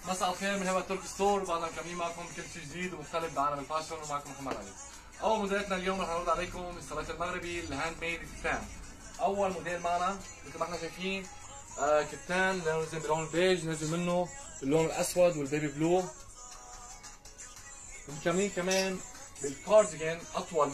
مساء الخير من هبه ترك ستور، بعدنا مكملين معكم كل شيء جديد ومختلف بعالم الفاشن، ومعكم محمد علي. اول موديلاتنا اليوم رح نعرض عليكم الستايل المغربي الهاند ميد كتان. اول موديل معنا مثل ما احنا شايفين كتان نازل بلون البيج، نازل منه باللون الاسود والبيبي بلو، ومكملين كمان بالكارديجان اطول